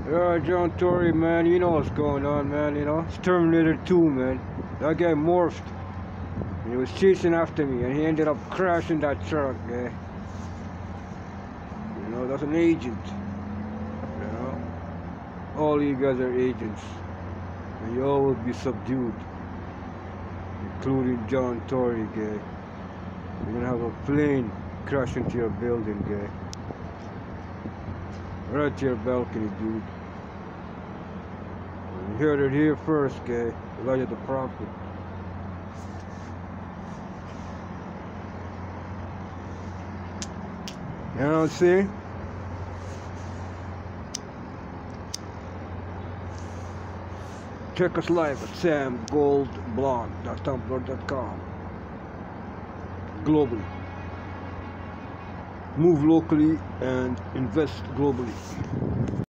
Yeah, John Tory, man, you know what's going on, man, you know? It's Terminator 2, man. That guy morphed. And he was chasing after me, and he ended up crashing that truck, yeah. You know, that's an agent. You know? All you guys are agents. And you all will be subdued. Including John Tory, guy. You're gonna have a plane crash into your building, guy. Right to your balcony, dude. You heard it here first, guy. Elijah the Prophet. You know what I'm saying? Check us live at samgoldblog.tumblr.com. Globally. Move locally and invest globally.